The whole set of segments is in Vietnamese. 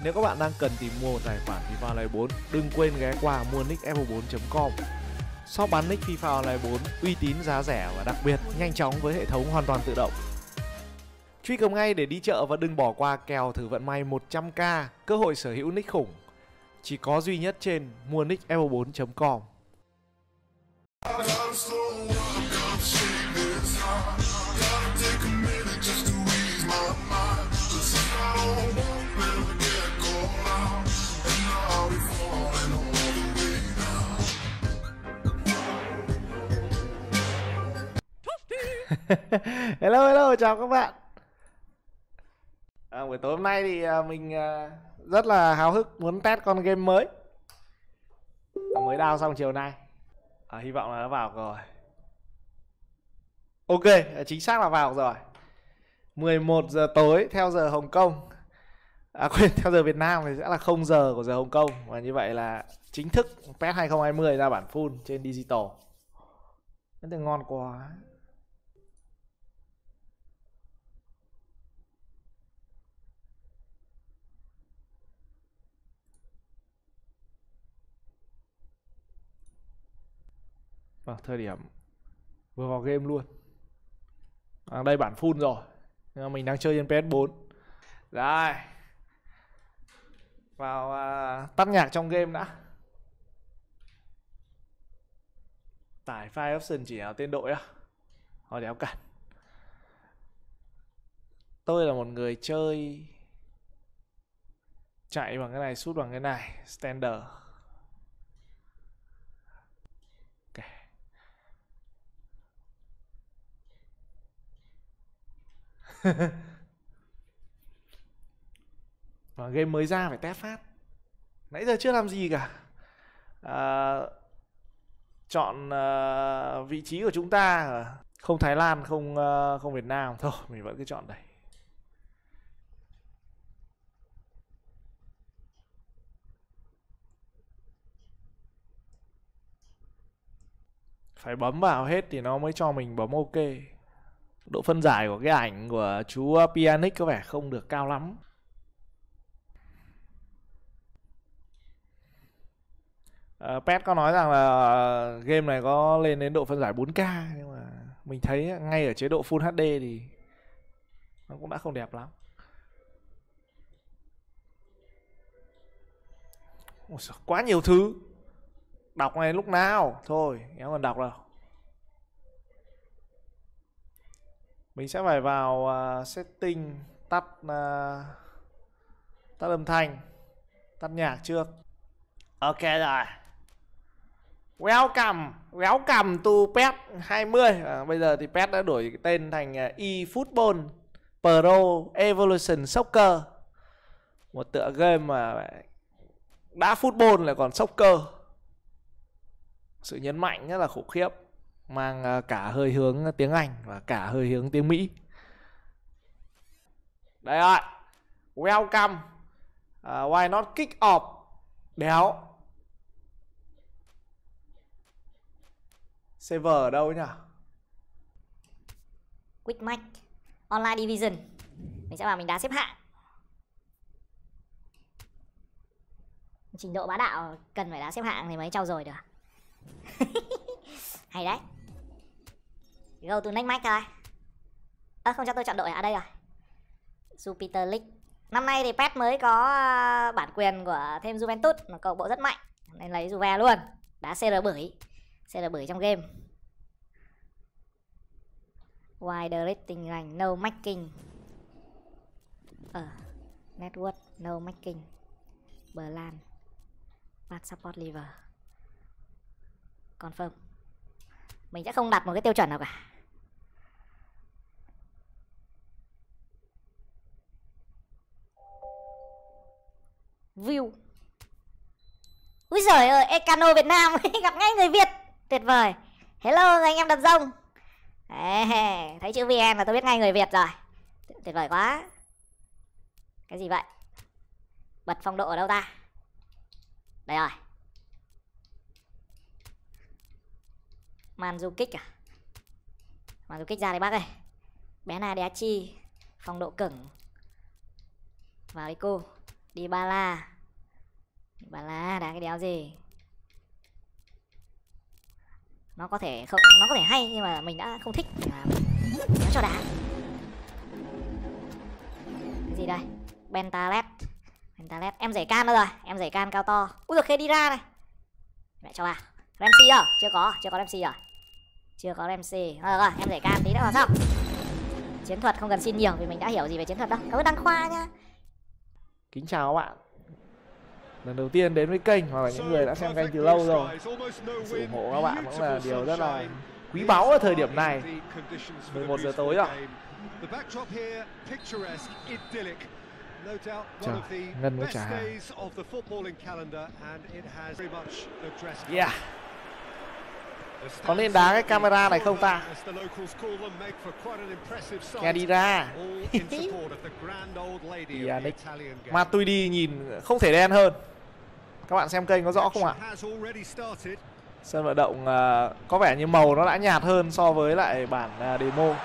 Nếu các bạn đang cần tìm mua một tài khoản FIFA Online 4, đừng quên ghé qua mua nick f4.com. Shop bán nick FIFA Online 4 uy tín, giá rẻ và đặc biệt nhanh chóng với hệ thống hoàn toàn tự động. Truy cập ngay để đi chợ và đừng bỏ qua kèo thử vận may 100k, cơ hội sở hữu nick khủng. Chỉ có duy nhất trên mua nick f4.com. Hello, chào các bạn. Buổi tối hôm nay thì mình rất là háo hức muốn test con game mới. Mới download xong chiều nay. Hy vọng là nó vào rồi. Ok, chính xác là vào rồi. 11 giờ tối theo giờ Hồng Kông. Quên, theo giờ Việt Nam thì sẽ là 0 giờ của giờ Hồng Kông. Và như vậy là chính thức PES 2020 ra bản full trên digital. Nó thì ngon quá. Vâng, thời điểm vừa vào game luôn. Đây bản full rồi. Nhưng mà mình đang chơi trên PS4. Rồi. Vào tắt nhạc trong game đã. Tải file option chỉ là tên đội á. Thôi đéo cần. Tôi là một người chơi chạy bằng cái này, sút bằng cái này, standard. Ok. Và game mới ra phải test phát. Nãy giờ chưa làm gì cả. Chọn vị trí của chúng ta, không Thái Lan, không Việt Nam. Thôi mình vẫn cứ chọn đây. Phải bấm vào hết thì nó mới cho mình bấm ok. Độ phân giải của cái ảnh của chú Pianic có vẻ không được cao lắm. PES có nói rằng là game này có lên đến độ phân giải 4K, nhưng mà mình thấy ngay ở chế độ Full HD thì nó cũng đã không đẹp lắm. Ôi giời, quá nhiều thứ. Đọc này lúc nào. Thôi, em còn đọc đâu. Mình sẽ phải vào setting, tắt âm thanh, tắt nhạc trước. Ok rồi. Welcome to PES 20. Bây giờ thì PES đã đổi tên thành eFootball Pro Evolution Soccer. Một tựa game mà đã football lại còn soccer. Sự nhấn mạnh rất là khủng khiếp. Mang cả hơi hướng tiếng Anh và cả hơi hướng tiếng Mỹ. Đây rồi. Welcome. Why not kick off? Đéo. Server ở đâu nhỉ? Quick Match Online Division. Mình sẽ vào mình đá xếp hạng. Trình độ bá đạo cần phải đá xếp hạng thì mới trau dồi được. Hay đấy. Go to next match thôi. Không cho tôi chọn đội ở đây rồi. Jupiter League. Năm nay thì PES mới có bản quyền của thêm Juventus, một câu bộ rất mạnh nên lấy Juve luôn. Đá CR bưởi trong game. Wide rating rank, no marking. Network, no marking. Berlan. Pass support liver. Confirm. Mình sẽ không đặt một cái tiêu chuẩn nào cả. View. Úi giời ơi, Ekano Việt Nam. Gặp ngay người Việt. Tuyệt vời. Hello anh em đặt rông. Thấy chữ VN là tôi biết ngay người Việt rồi. Tuyệt vời quá. Cái gì vậy? Bật phong độ ở đâu ta? Đây rồi. Mandzukic à? Mandzukic ra đây bác ơi. Bé Na Đá Chi. Phong độ cứng. Vào đi cô. Dybala. Dybala đá cái đéo gì? Nó có thể không, nó có thể hay nhưng mà mình đã không thích nó cho đá. Cái gì đây? Bentalet. Em giải can đâu rồi? Em giải can cao to. Ui giời, Khedira này. Mẹ cho à? Ramsey đâu? Chưa có Ramsey rồi. Chưa có Ramsey. Rồi, em giải can tí nữa vào xong. Chiến thuật không cần xin nhiều vì mình đã hiểu gì về chiến thuật đâu. Cảm ơn Đăng Khoa nhá. Kính chào các bạn. Lần đầu tiên đến với kênh hoặc là những người đã xem kênh từ lâu rồi. Sự ủng hộ các bạn cũng là điều rất là quý báu ở thời điểm này. 11 giờ tối rồi. Trời, Ngân có trả hàng. Yeah. Có nên đá cái camera này không ta? Khedira. Pjanic. Matuidi nhìn không thể đen hơn. Các bạn xem kênh có rõ không ạ? Sân vận động có vẻ như màu nó đã nhạt hơn so với lại bản demo.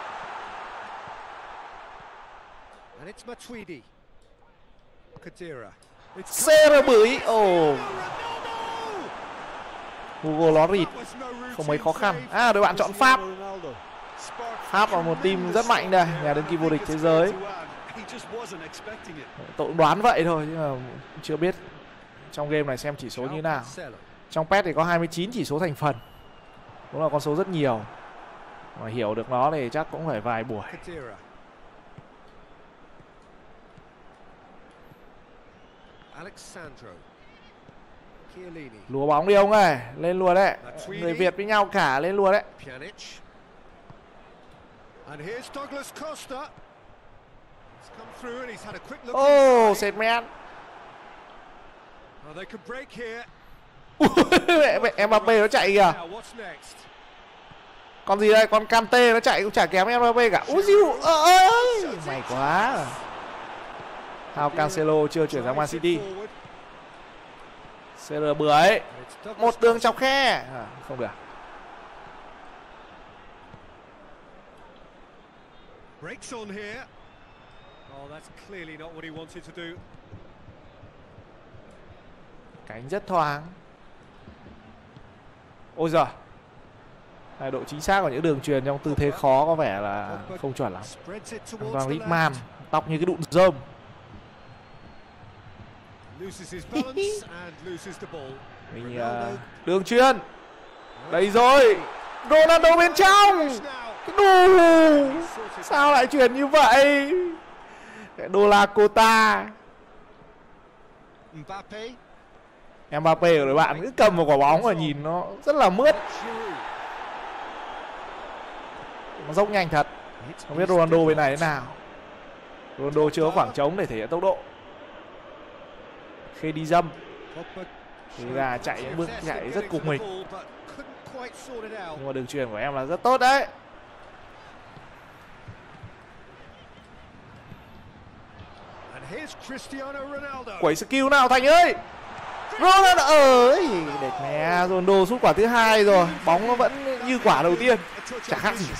CR bưởi. Hugo Lloris không mấy khó khăn. Đội bạn chọn Pháp. Pháp là một team rất mạnh đây, nhà đương kim vô địch thế giới. Tôi cũng đoán vậy thôi chứ mà chưa biết trong game này xem chỉ số như nào. Trong PES thì có 29 chỉ số thành phần, cũng là con số rất nhiều. Mà hiểu được nó thì chắc cũng phải vài buổi. Lùa bóng đi ông ơi, lên lùa đấy. Người Việt với nhau cả, lên lùa đấy. Setman. Mbappé nó chạy kìa. Con gì đây? Con Kante nó chạy cũng chả kém Mbappé cả. Úi diu ơi, may quá. How Cancelo chưa chuyển sang Man City. CR bưởi. Một đường chọc khe. Không được. Cánh rất thoáng. Ôi giời. Độ chính xác của những đường truyền trong tư thế khó có vẻ là không chuẩn lắm. Toàn Griezmann, tóc như cái đụn rơm. Mình đường truyền. Đây rồi. Ronaldo bên trong. Đù. Sao lại chuyển như vậy? Đô la Cota. Mbappé của đội bạn cứ cầm một quả bóng và nhìn nó rất là mướt. Nó dốc nhanh thật. Không biết Ronaldo bên này thế nào. Ronaldo chưa có khoảng trống để thể hiện tốc độ. Khi đi dâm thì là chạy những bước chạy rất cục mình. Nhưng mà đường truyền của em là rất tốt đấy. Quẩy skill nào Thành ơi. Ronaldo ơi, đẹp nè. Ronaldo sút quả thứ hai rồi, bóng nó vẫn như quả đầu tiên, chả khác gì.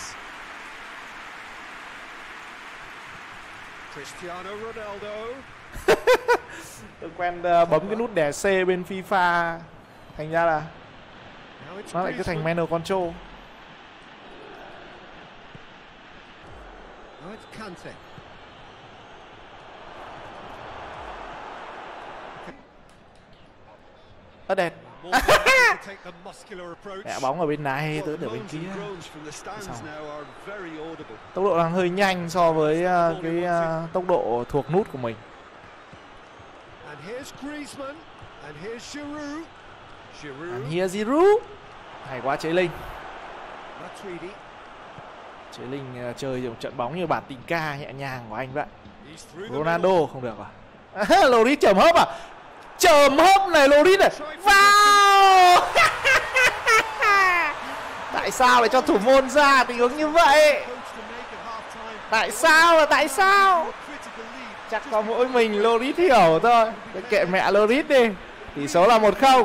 Tôi quen bấm cái nút đè C bên FIFA, thành ra là nó lại cứ thành manual control. Đẹp. Mẹ, bóng ở bên này, tớ ở bên kia. Tốc độ đang hơi nhanh so với cái tốc độ thuộc nút của mình. And here's Giroud. Hay quá Chế Linh. Chế Linh chơi một trận bóng như bản tình ca nhẹ nhàng của anh vậy. Ronaldo không được à? Lloris chầm hớp à? Chầm hớp này, Lloris này. Vào. Tại sao lại cho thủ môn ra tình huống như vậy? Tại sao? Chắc có mỗi mình Lloris hiểu thôi. Cái kệ mẹ Lloris đi. Tỷ số là 1-0.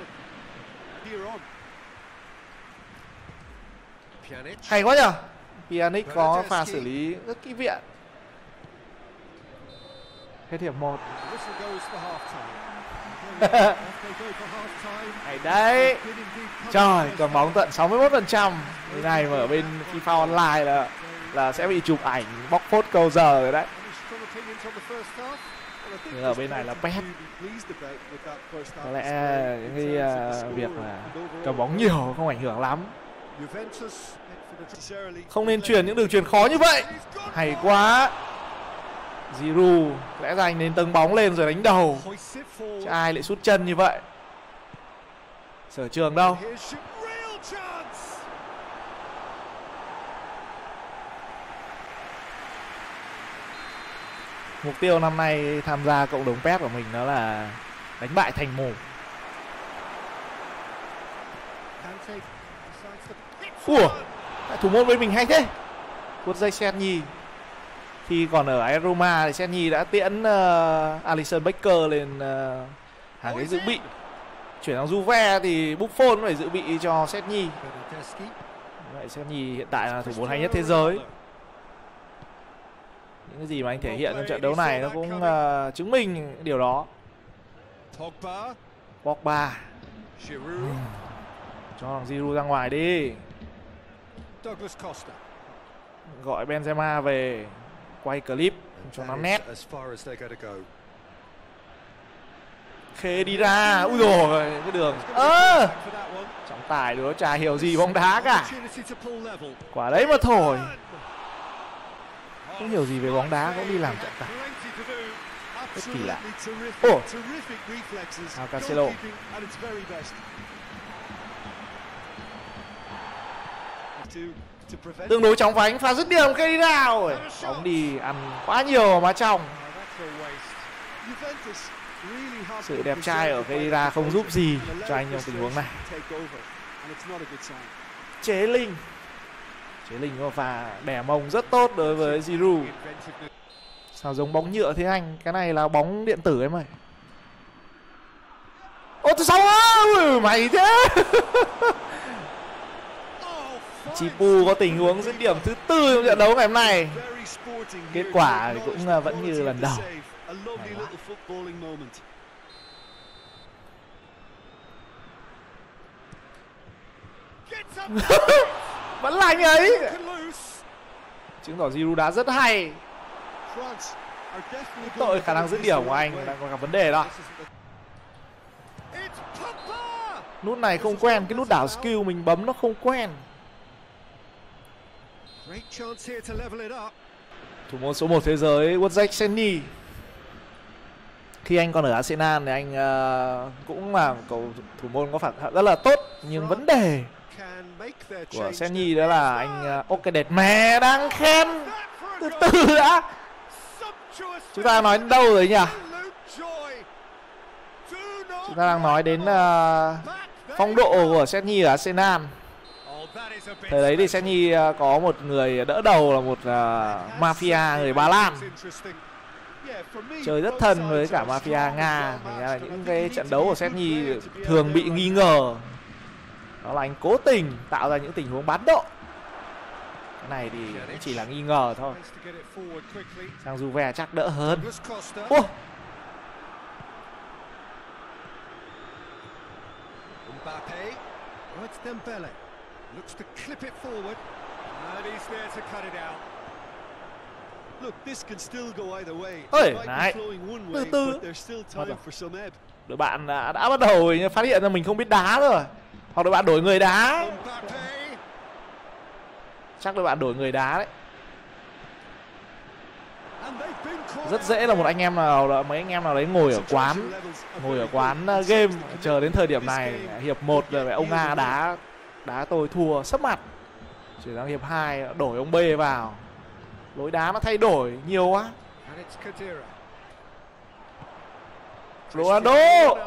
Hay quá nhở. Pjanic có pha xử lý rất kỹ viện. Hết hiệp 1. Hay đấy. Trời, cầm bóng tận 61%. Cái này mà ở bên FIFA Online là sẽ bị chụp ảnh bóc phốt câu giờ rồi đấy. Nhưng ở bên này là Pep. Có lẽ cái việc là cầm bóng nhiều không ảnh hưởng lắm. Không nên chuyển những đường chuyền khó như vậy. Hay quá. Giroud lẽ ra anh nên tâng bóng lên rồi đánh đầu, chứ ai lại sút chân như vậy. Sở Trường đâu? Mục tiêu năm nay tham gia cộng đồng PES của mình đó là đánh bại thành mù. Ủa, thủ môn bên mình hay thế. Cút dây Senny. Khi còn ở AS Roma thì Senny đã tiễn Alisson Becker lên hàng cái dự bị. Chuyển sang Juve thì Buffon phải dự bị cho Senny. Vậy Senny hiện tại là thủ môn hay nhất thế giới. Những cái gì mà anh thể hiện trong trận đấu này nó cũng chứng minh điều đó. Pogba. Cho thằng Giroud ra ngoài đi. Gọi Benzema về quay clip cho nó nét. Khê đi ra. Ui dồi, cái đường trọng tài đó chả hiểu gì bóng đá cả. Quả đấy mà thổi. Không hiểu gì về bóng đá cũng đi làm trọng tài. Rất kỳ lạ. Ồ, Cancelo. Tương đối chóng vánh, pha dứt điểm cây đi nào. Bóng đi ăn quá nhiều mà trong. Sự đẹp trai ở Kedira không giúp gì cho anh trong tình huống này. Chế Linh có pha đẻ mông rất tốt đối với Giroud. Sao giống bóng nhựa thế anh? Cái này là bóng điện tử em ơi. Ô từ sau á, mày thế. Chipu có tình huống dứt điểm thứ 4 trong trận đấu ngày hôm nay. Kết quả thì cũng vẫn như lần đầu. Vẫn là anh ấy. Chứng tỏ Giroud đá rất hay. Tội khả năng dứt điểm của anh đang còn gặp vấn đề đó. Nút này không quen, cái nút đảo skill mình bấm nó không quen. Thủ môn số 1 thế giới Wojciech Szczesny. Khi anh còn ở Arsenal thì anh cũng là cầu thủ môn có phản xạ rất là tốt. Nhưng vấn đề của Szczesny đó là anh ok đẹp mẹ đang khen. Từ từ đã. Chúng ta nói đến đâu rồi nhỉ? Chúng ta đang nói đến phong độ của Szczesny ở Arsenal. Thời đấy thì Szczesny có một người đỡ đầu là một mafia người Ba Lan. Chơi rất thân với cả mafia Nga. Là những cái trận đấu của Szczesny thường bị nghi ngờ. Đó là anh cố tình tạo ra những tình huống bán độ. Cái này thì cũng chỉ là nghi ngờ thôi. Sang Juve chắc đỡ hơn. Looks to clip it forward, and he's there to cut it out. Look, this can still go either way. Ơi, này, từ từ. Đội bạn đã bắt đầu phát hiện ra mình không biết đá rồi. Hoặc đội bạn đổi người đá. Chắc đội bạn đổi người đá đấy. Rất dễ là một anh em nào, mấy anh em nào đấy ngồi ở quán game chờ đến thời điểm này hiệp 1 rồi ông A đá tôi thua sấp mặt. Chuyển sang hiệp 2 đổi ông B vào. Lối đá nó thay đổi nhiều quá. Ronaldo.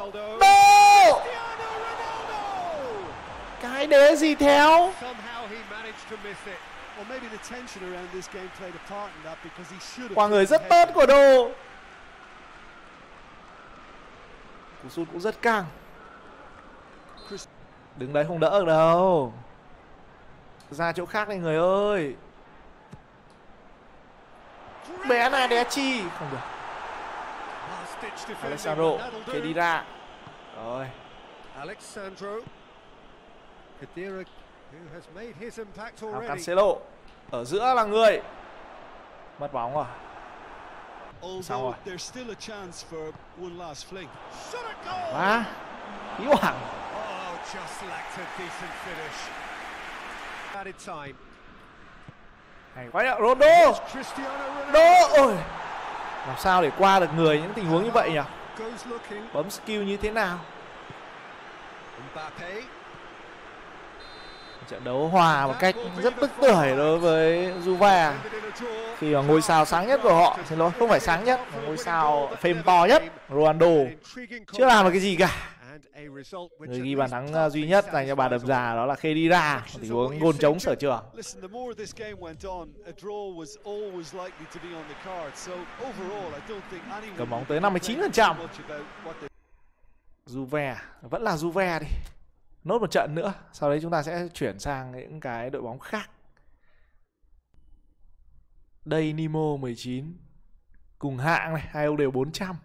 Cái đế gì theo? Quả người rất tốt của Đô. Cú sút cũng rất căng. Đứng đấy không đỡ được đâu. Ra chỗ khác này người ơi. Bé này đé chi. Không được. Alexandro, Khedira. Rồi. Alexandro. Khedira who has made his impact already. Cancelo. Ở giữa là người. Mất bóng rồi. Xong rồi. Quá. Ý hoảng. Hay quá nhỉ, Ronaldo. Ôi. Làm sao để qua được người những tình huống như vậy nhỉ? Bấm skill như thế nào? Trận đấu hòa một cách rất tức tưởi đối với Juve khi mà ngôi sao sáng nhất của họ, xin lỗi, không phải sáng nhất, mà ngôi sao fame to nhất, Ronaldo chưa làm được cái gì cả. Người ghi bàn thắng duy nhất dành cho bàn đập giả đó là Khedira, tình huống gôn trống sở trường. Cầm bóng tới 59%. Juve vẫn là Juve đi. Nốt một trận nữa, sau đấy chúng ta sẽ chuyển sang những cái đội bóng khác. Đây Nimo 19 cùng hạng này, hai ông đều 400.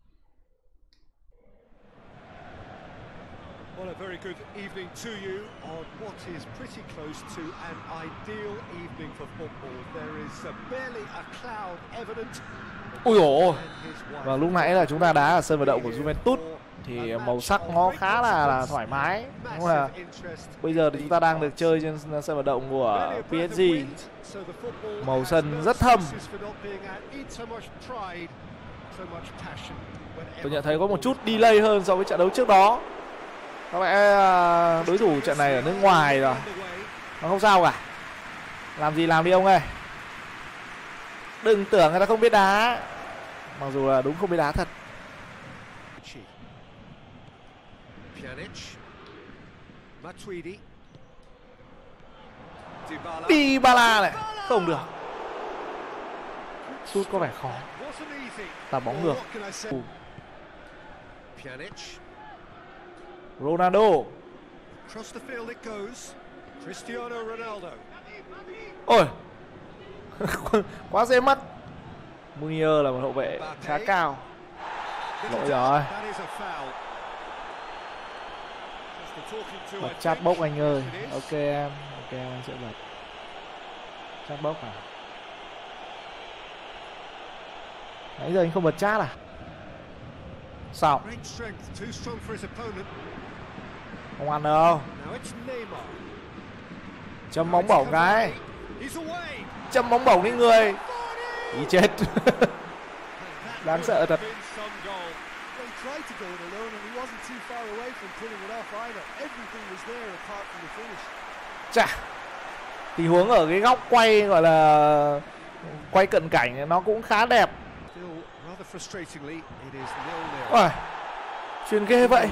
Well, a very good evening to you on what is pretty close to an ideal evening for football. There is barely a cloud evident. Ui dồi ôi. Và lúc nãy là chúng ta đá ở sân vận động của Juventus thì màu sắc nó khá là thoải mái. Nhưng mà bây giờ thì chúng ta đang được chơi trên sân vận động của PSG. Màu sân rất thâm. Tôi nhận thấy có một chút delay hơn so với trận đấu trước đó. Có lẽ đối thủ trận này ở nước ngoài rồi. Nó không sao cả. Làm gì làm đi ông ơi. Đừng tưởng người ta không biết đá. Mặc dù là đúng không biết đá thật. Dybala này. Không được. Sút có vẻ khó. Tạt bóng ngược. Ronaldo. Ôi. Quá dễ mất. Munier là một hậu vệ khá cao. Lỗi rồi. Bật chat bốc anh ơi. Ok em sẽ bật chat bốc à. Nãy giờ anh không bật chat à? Sao? Không ăn đâu. Châm bóng bổng cái. Châm bóng bổng đi người. Ý chết. Đáng sợ thật. Chà. Tình huống ở cái góc quay gọi là quay cận cảnh nó cũng khá đẹp. Ôi, chuyền ghê vậy.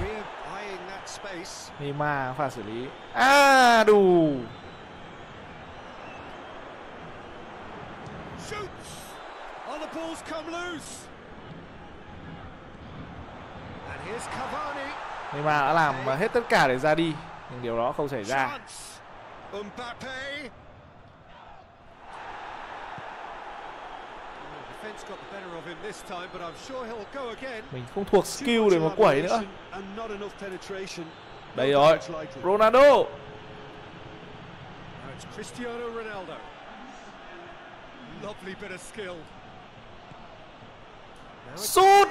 Neymar pha xử lý. Đủ. Neymar đã làm hết tất cả để ra đi, nhưng điều đó không xảy ra. Mình không thuộc skill để mà quẩy nữa. Đây rồi, Ronaldo. Sút.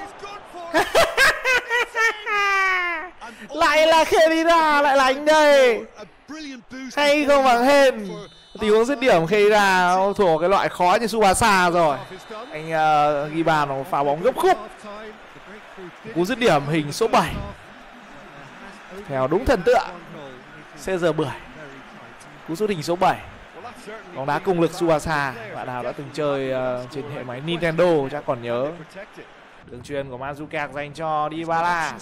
Lại là Khedira, lại là anh đây. Hay không bằng hên. Tình huống dứt điểm Khedira thuộc cái loại khó như Tsubasa rồi. Anh ghi bàn phá bóng gấp khúc. Cú dứt điểm hình số 7. Theo đúng thần tượng CR10. Cú sút hình số 7. Bóng đá cùng lực Tsubasa. Bạn nào đã từng chơi trên hệ máy Nintendo chắc còn nhớ. Đường chuyền của Mandzukic dành cho Dybala.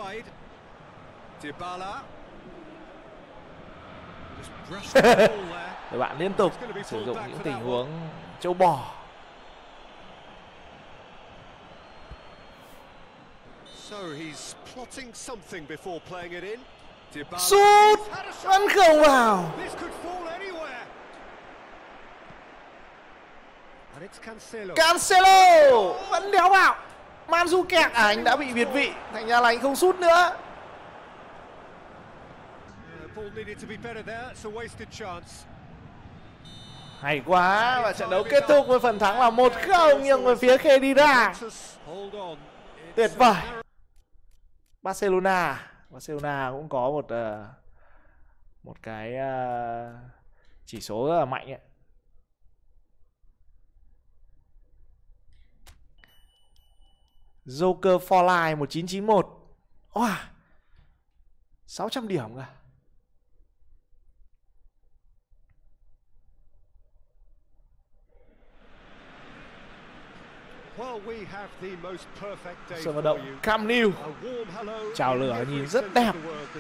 Các bạn liên tục sử dụng những tình huống châu bò. Sút vẫn không vào. Cancelo vẫn đéo vào. Mandzukic anh đã bị việt vị, thành ra là anh không sút nữa. Hay quá, và trận đấu kết thúc với phần thắng là 1-0 nghiêng về phía Khedira. Tuyệt vời. Barcelona cũng có một cái chỉ số rất là mạnh ấy. Joker for Life 1991. Wow, 600 điểm cả. Sân vận động Camp Nou, chào lửa nhìn rất đẹp.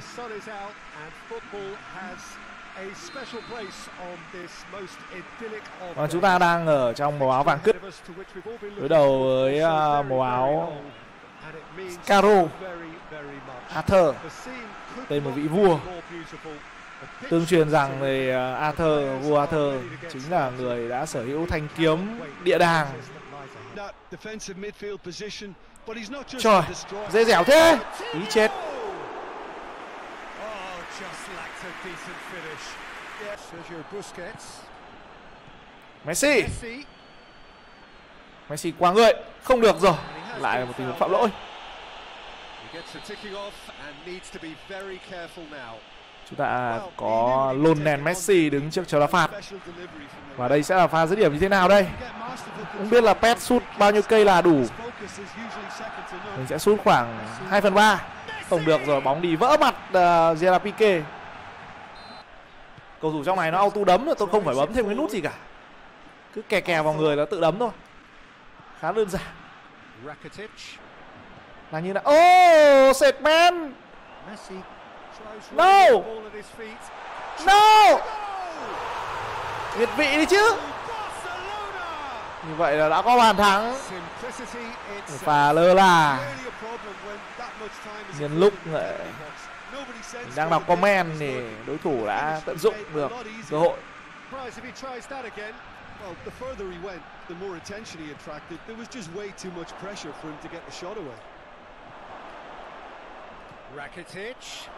Và chúng ta đang ở trong màu áo vàng cứt đối đầu với màu áo Caro Arthur, tên một vị vua. Tương truyền rằng thì vua Arthur chính là người đã sở hữu thanh kiếm địa đàng. Trời, dễ dẻo thế, ý chết. Messi qua người, không được rồi, lại một tình huống phạm lỗi. Chúng ta có Lionel Messi đứng trước chờ đá phạt. Và đây sẽ là pha dứt điểm như thế nào đây? Không biết là Pep sút bao nhiêu cây là đủ. Mình sẽ sút khoảng 2/3. Không được rồi, bóng đi vỡ mặt Gerard Piqué. Cầu thủ trong này nó auto đấm rồi, tôi không phải bấm thêm cái nút gì cả. Cứ kè vào người nó tự đấm thôi. Khá đơn giản. Là như là sệt man. No. Việt vị đi chứ. Như vậy là đã có bàn thắng. Pha lơ là. Nhân lúc mình đang đọc comment thì đối thủ đã tận dụng được cơ hội. Well, the further he went, the more attention he attracted. There was just way too much pressure for him to get the shot away. Rakitic.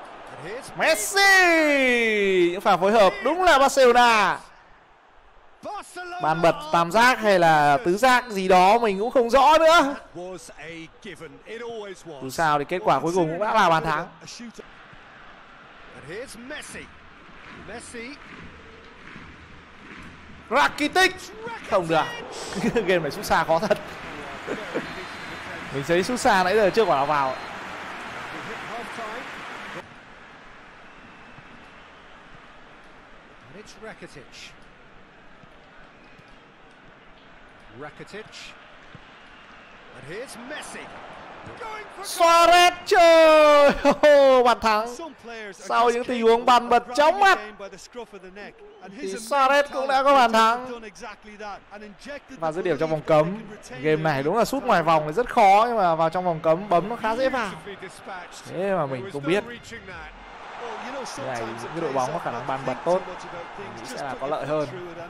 Messi! Những pha phối hợp đúng là Barcelona. Bàn bật tam giác hay là tứ giác gì đó mình cũng không rõ nữa. Dù sao thì kết quả cuối cùng cũng đã là bàn thắng. Rakitic không được. Game này sút xa khó thật. Mình thấy sút xa nãy giờ chưa quả nào vào. Suarez trời, bàn thắng sau những tình huống bàn bật chóng mặt thì Suarez cũng đã có bàn thắng và dứt điểm trong vòng cấm. Game này đúng là sút ngoài vòng thì rất khó, nhưng mà vào trong vòng cấm bấm nó khá dễ vào. Thế mà mình không biết. Cái này những cái đội bóng có khả năng bàn bật tốt thì sẽ là có lợi hơn.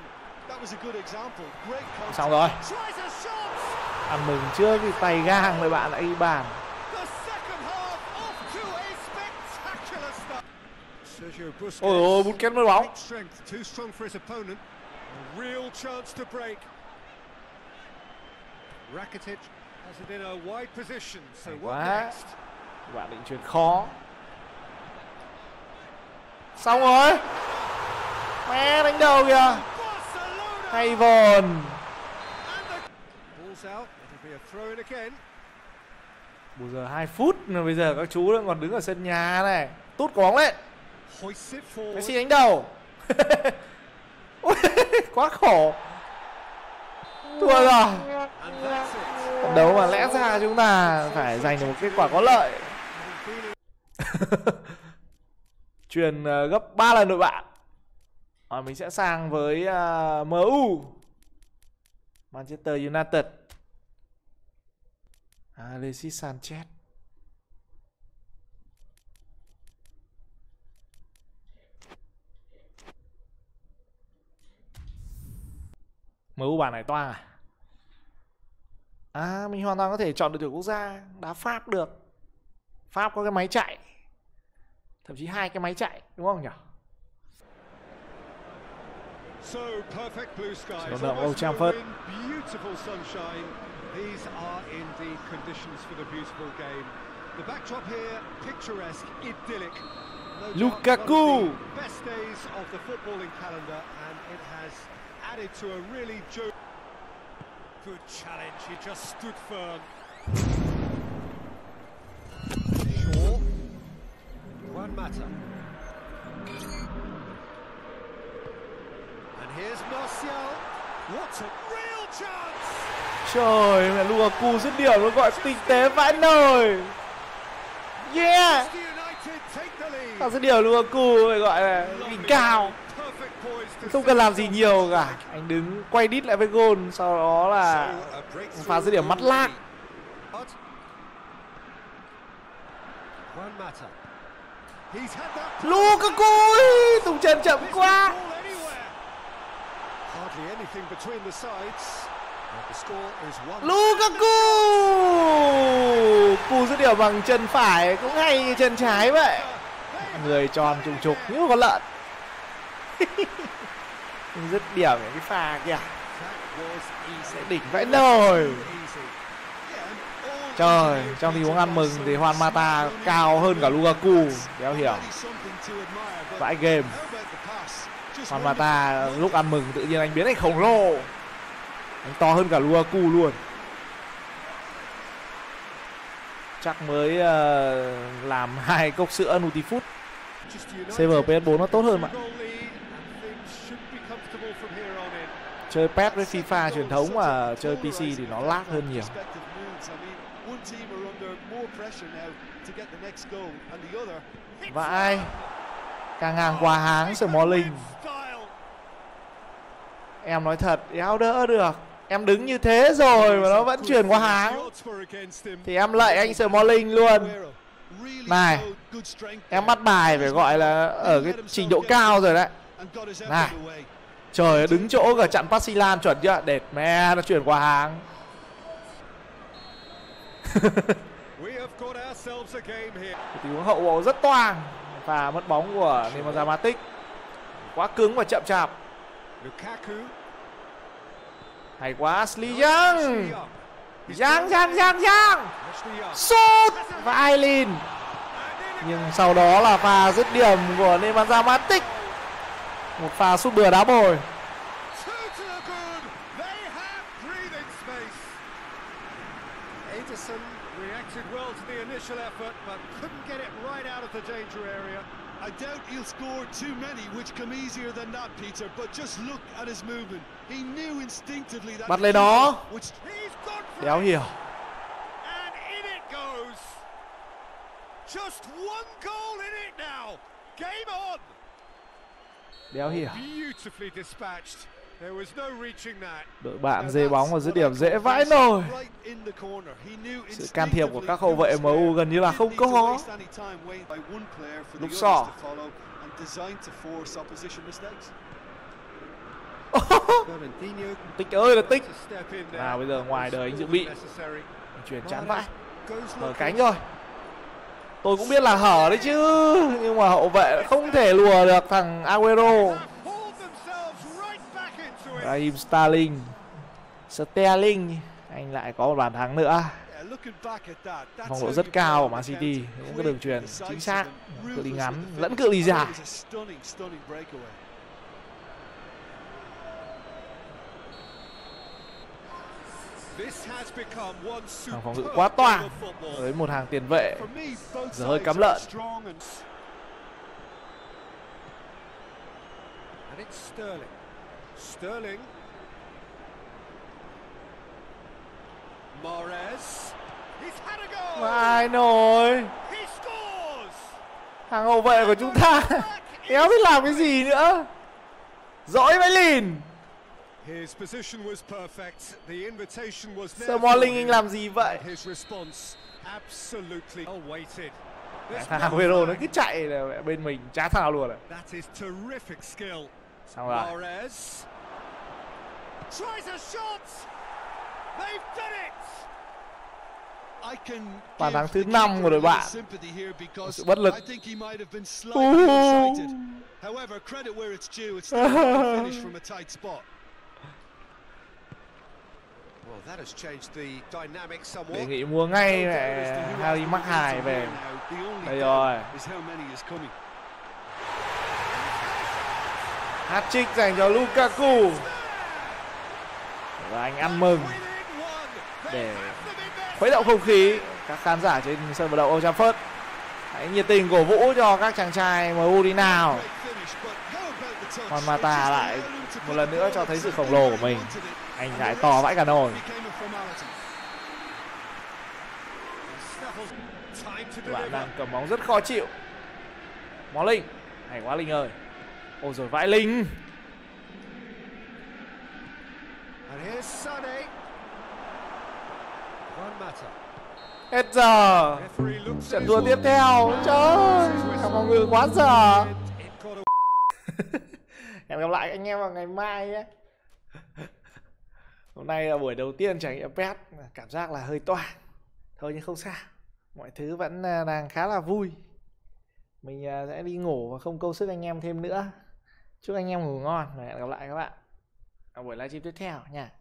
Xong rồi, ăn mừng trước thì tay gang với bạn đã ghi bàn. Ôi ôi, Busquets mất bóng. Quá, bạn định chuyền khó. Xong rồi. Mẹ đánh đầu kìa. Hay vồn. Bây giờ 2 phút mà bây giờ các chú còn đứng ở sân nhà này. Tút quả bóng lên. Messi đánh đầu. Quá khổ. Thua rồi. Trận đấu mà lẽ ra chúng ta phải giành được một kết quả có lợi. Chuyền gấp 3 lần đội bạn. Mình sẽ sang với MU, Manchester United. Alexis Sanchez. MU bàn này toang à? À, mình hoàn toàn có thể chọn đội tuyển quốc gia đá Pháp được. Pháp có cái máy chạy, thậm chí 2 cái máy chạy, đúng không nhỉ? So perfect blue skies, Old almost Trafford. in beautiful sunshine. These are indeed conditions for the beautiful game. The backdrop here, picturesque, idyllic. No doubt Lukaku. one of the best days of the footballing calendar, and it has added to a really good challenge. He just stood firm. Shaw. Juan Mata. And here's Martial. What a real chance! Trời, mẹ Lukaku dứt điểm nó gọi tinh tế vãi nồi. Yeah! Manchester United take the lead. Pha dứt điểm Lukaku phải gọi là đỉnh cao. Perfect poise to Không cần làm gì nhiều cả. Anh đứng quay đít lại với gôn, sau đó là pha dứt điểm mắt lác. Juan Mata. He's had that Lukaku tung chân chậm quá. Hardly anything between the sides. And the score is 1. Lukaku cú dứt điểm bằng chân phải cũng hay như chân trái vậy. Người tròn trùng trục như con lợn. Dứt điểm những cái pha kìa sẽ đỉnh vãi nồi. Trời, trong tình huống ăn mừng thì Juan Mata cao hơn cả Lukaku, đéo hiểu. Vãi game. Juan Mata lúc ăn mừng tự nhiên anh biến thành khổng lồ. Anh to hơn cả Lukaku luôn. Chắc mới làm 2 cốc sữa Nutifood. Server PS4 nó tốt hơn mà. Chơi PES với FIFA truyền thống mà chơi PC thì nó lag hơn nhiều. Và ai càng ngang qua háng Smalling. Em nói thật, đéo đỡ được. Em đứng như thế rồi mà nó vẫn chuyển qua háng thì em lạy anh Smalling luôn. Này, em bắt bài phải gọi là ở cái trình độ cao rồi đấy. Này, trời, đứng chỗ cả chặn Pasilan chuẩn chưa? Đệt mẹ, nó chuyển qua háng. Tình huống hậu bộ rất toang. Và mất bóng của Nemanja Matic. Quá cứng và chậm chạp. Hay quá, Ashley Young. Young. Sút và Aylin. Nhưng sau đó là pha dứt điểm của Nemanja Matic. Một pha sút bừa đá bồi. I doubt he'll score too many, which come easier than that, Peter. But just look at his movement. He knew instinctively that. Bắt lên đó. He's gone for Đéo hiểu. And in it goes. Just one goal in it now. Game on. Đéo hiểu. Beautifully dispatched. There was no reaching that. Đội bạn dê bóng và dứt điểm dễ vãi nồi. Sự can thiệp của các hậu vệ MU gần như là không có. Lúc sỏ. Tích ơi là tích. Nào bây giờ ngoài đời anh dự bị. Anh chuyển chán vãi. Mở cánh rồi. Tôi cũng biết là hở đấy chứ. Nhưng mà hậu vệ không thể lùa được thằng Aguero. Raheem Sterling. Anh lại có một bàn thắng nữa. Phong độ rất cao của Man City. Những cái đường truyền chính xác, cự ly ngắn lẫn cự ly dài. Phòng ngự quá toang với một hàng tiền vệ giờ hơi cắm lợn. Sterling. Mahrez. He's had a goal. Ai nổi. He scores. Hàng hậu vệ của chúng ta đéo biết làm cái gì nữa. Dõi máy lìn. His position was perfect. The invitation was there. Smalling anh làm gì vậy? His response absolutely awaited. Thằng Aguero nó cứ chạy là bên mình chả thằng nào luôn rồi. That is terrific skill. Xong rồi. Mahrez tries a shot. They've done it. I can Bàn thắng give thứ the 5 keeper của đội a little bạn. sympathy here because Sự bất lực. I think he might have been slightly short-sighted. However, credit where it's due, it's still a fine finish from a tight spot. Well, that has changed the dynamic Đề somewhat. nghị mua ngay mẹ Harry Maguire về. Đây rồi. Is how many is coming. Hat-trick dành cho Lukaku. Và anh ăn mừng để khuấy động không khí. Các khán giả trên sân vận động Old Trafford hãy nhiệt tình cổ vũ cho các chàng trai MU đi nào. Còn Mata lại một lần nữa cho thấy sự khổng lồ của mình. Anh gái to vãi cả nồi. Bạn đang cầm bóng rất khó chịu. Mó Linh. Hay quá Linh ơi. Ôi rồi vãi Linh. And here's Sané. Juan Mata. Hết giờ. Referee looks Trận at đua his tiếp watch. theo. Trời ơi, phòng ngự quá giờ. It got a Hẹn gặp lại anh em vào ngày mai nhé. Hôm nay là buổi đầu tiên trải nghiệm PES, cảm giác là hơi toang. Thôi nhưng không sao, mọi thứ vẫn đang khá là vui. Mình sẽ đi ngủ và không câu sức anh em thêm nữa. Chúc anh em ngủ ngon và hẹn gặp lại các bạn ở buổi livestream tiếp theo nha.